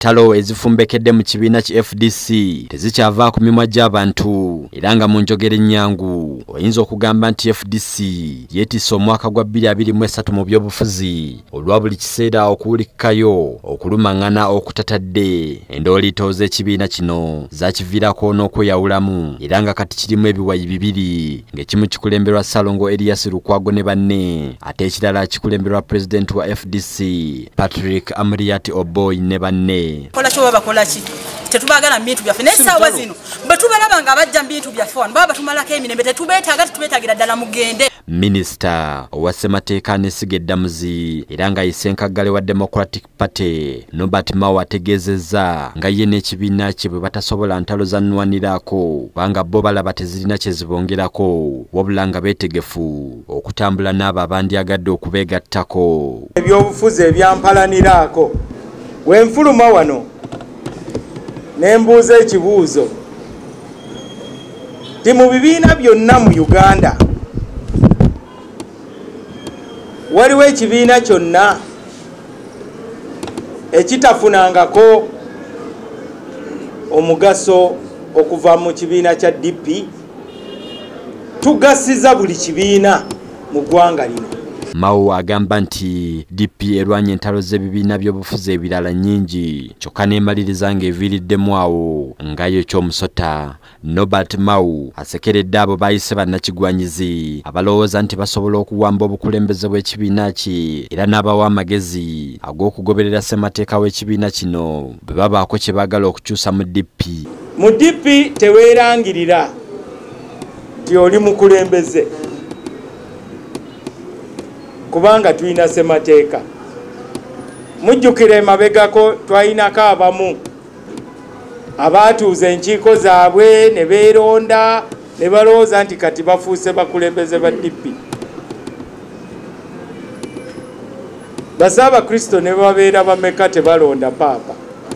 Ntalo ezifumbekedde mu kibiina ki FDC tezikyava ku mimwa gy'abantu era nga mu njogera ennyangu oyinza okugamba nti FDC yeetisse omwaka gwa 2023 mu by'obufuzi olwa buli kiseera okuwulikikayo okulumangana okutatadde endooliito z'ekibiina kino zakiviirako n'okweyawulamu era nga kati kirimu ebiwayi bibiri ng'ekimu kikulemberwa Salongo Elias Lukwago ne banne ate ekirala kikulemberwa President wa FDC Patrick Amriat Oboy ne banne. Kola kyo bakola ki tetubagala bintu byaffe n'essaawa zino bwe tubalaba nga bajja bintu byaffe wano baba batumalako emirembe tetubeetagira ddala mugende. Minisita owa ssemateeka n'essiga eddamuzi era nga yisenkagale wa Democratic Party Norbert Mao ategeezezza nga ye n'ekibiina kye bwe batasobola ntalo zannwanirako kubanga bo balaba tezirina kye zibongerako wabula nga beetegefu okutambula n'abo abandyagadde okubeegattako. Ebyobufuzi ebyampalaniraako wenfuluma wano nembuuza ekibuuzo ti mu bibiina byonna mu Uganda waliwo ekibiina kyonna ekitafunangako omugaso okuva mu kibiina kya DP? Tugasiza buli kibiina mu ggwanga lino. Mao agamba nti DP erwanya entalo z'ebibiina by'obufuzi ebirala nnyingi kyokka n'emaliriza ng'eviiriddemu awo ngayo ky'omusota. Norbert Mao asekeredde abo bayise bannakigwanyizi abalowooza nti basobola okuwamba obukulembeze bw'ekibiina kye era n'abawa amagezi ag'okugoberera ssemateeka w'ekibiina kino bwe babaako kye baagala okukyusa mu DP. Mu DP teweerangirira nti oli mukulembeze kubanga tulina ssemateeka. Mujjukire emabegako twalinako abamu abaatuuza enkiiko zaabwe ne beeronda ne balowooza nti kati bafuuse bakulembeze ba DP. Bassaabakristo ne babeera bameka tebalonda paapa.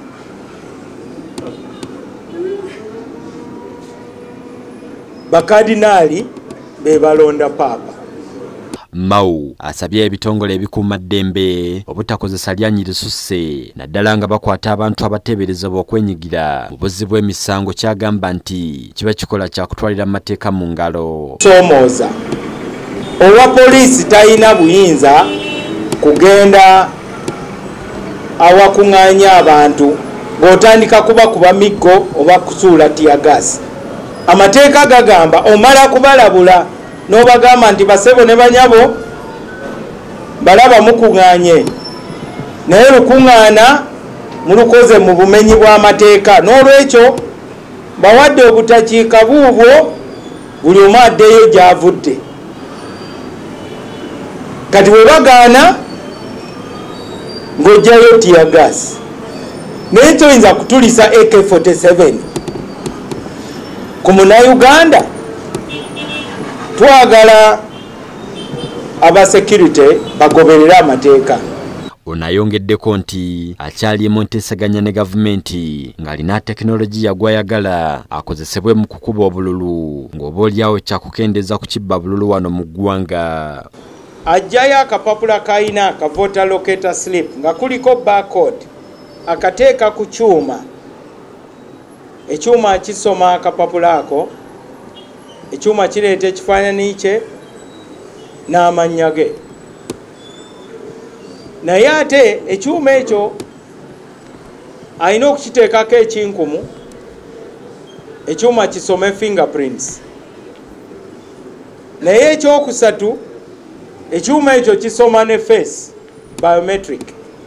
Bakadinaali be balonda paapa. Mao asabye ebitongole ebikuuma ddembe obutakozesa lyanyi lisusse naddala nga bakwata abantu abateeberezebwa okwenyigira mu buzzi bw'emisango kyagamba nti kiba kikola kya kutwalira amateeka mu ngalo. Soomooza owa poliisi talina buyinza kugenda awakuŋŋaanya abantu ng'otandika kubakuba miggo oba kusuula tiyagasi. Amateeka gagamba omala kubalabula n'obagamba nti basebo ne banyabo balaba mukuŋŋaanye naye lukuŋŋaana mulukoze mu bumenyi bw'amateeka n'olwekyo bawadde obutakiika buubwo buli omu addeyo gy'avudde. Kati bwe bagaana ng'ojjayo tiyagasi naye toyinza kutulisa AK-47 ku Munnayuganda. Twagala aba security bagoberera amateeka. Ono ayongeddeko nti akyalimu nteesaganya ne gavumenti ng'alina tekinologiya gw'ayagala akozesebwe mu kukuba obululu ng'oboolyawo kyakukendeeza ku kibba bululu wano mu ggwanga. Ajjayo akapapula kayina aka voter locator slip nga kuliko barcode akateeka ku kyuma. Ekyuma kisoma akapapula ako, ekyuma kireeta ekifaananyi kye n'amannya ge. Naye ate ekyuma ekyo alina okukiteekako ekinkumu, ekyuma kisome fingerprints. Naye ekyokusatu ekyuma ekyo kisoma ne face biometric.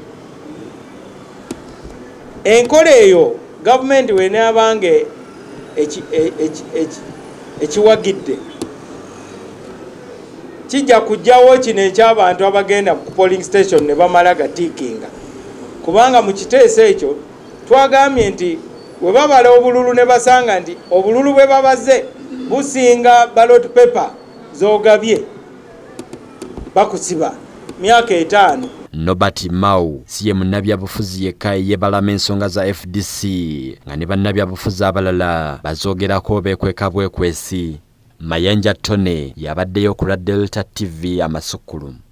Enkola eyo gavumenti weenabange ekiwagidde kijja kujjawo kino eky'abantu abagenda ku polling station ne bamala gatiikinga, kubanga mu kiteeso ekyo twagambye nti we babala obululu ne basanga nti obululu bwe babaze businga ballot paper z'ogabye bakusiba myaka 5. Norbert Mao si ye munnabyabufuzi yekka yeebalama ensonga za FDC nga ne bannabyabufuzi abalala bazoogerako beekweka bwekwesi. Mayanja Tone yabaddeyo ku Delta TV Amasukulu.